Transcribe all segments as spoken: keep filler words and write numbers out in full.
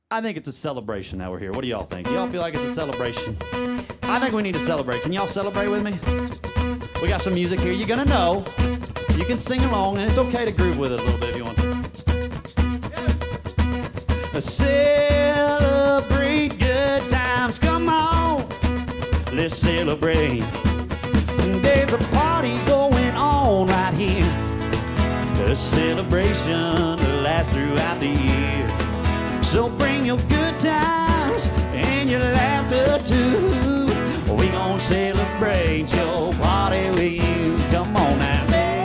I think it's a celebration that we're here. What do y'all think? Y'all feel like it's a celebration? I think we need to celebrate. Can y'all celebrate with me? We got some music here. You're gonna know. You can sing along, and it's okay to groove with it a little bit if you want to. Celebrate good times. Come on, let's celebrate. There's a party going on right here. A celebration to last throughout the year. So bring your good times and your laughter too. We gon' celebrate your party with you. Come on now.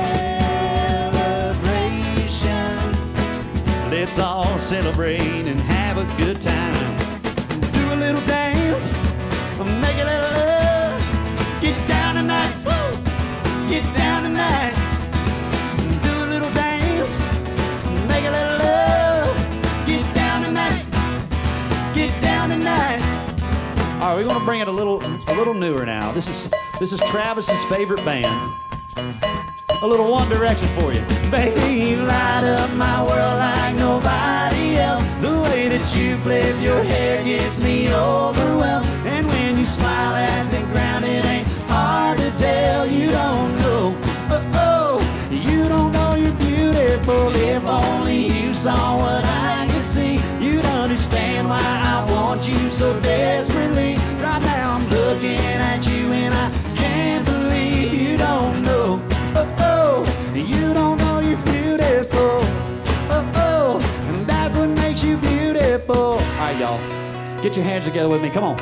Celebration. Let's all celebrate and have a good time. Do a little dance, make a little love. Get down tonight, woo. Get down tonight. Do a little dance, make a little love. Get down tonight. Get down tonight. All right, we're gonna bring it a little, a little newer now. This is, this is Travis's favorite band. A little One Direction for you. Baby, you light up my world like nobody else. The way that you flip your hair gets me overwhelmed. And when you smile at the ground, it ain't hard to tell. You don't know, oh, oh, you don't know you're beautiful. If only you saw what I could see, you'd understand why I want you so desperately. Right now I'm looking at you and I can't believe you don't know, oh, oh, you don't know you're beautiful, oh, oh, and that's what makes you beautiful. All right, y'all, get your hands together with me, come on.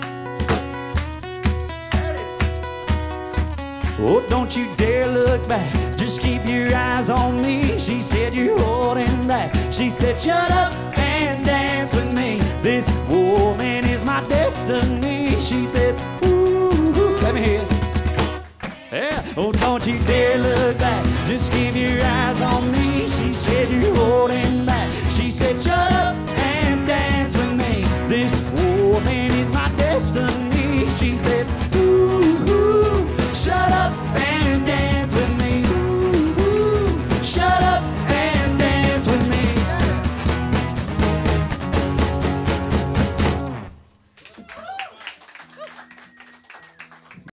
Oh, don't you dare look back, just keep your eyes on me. She said you're holding back. She said shut up and dance with me. This woman is my destiny. She said, ooh, ooh. Let me hear it. Yeah. Oh, don't you dare look back, just keep your eyes on me. She said you're holding back. She said shut up and dance with me. This woman is my destiny.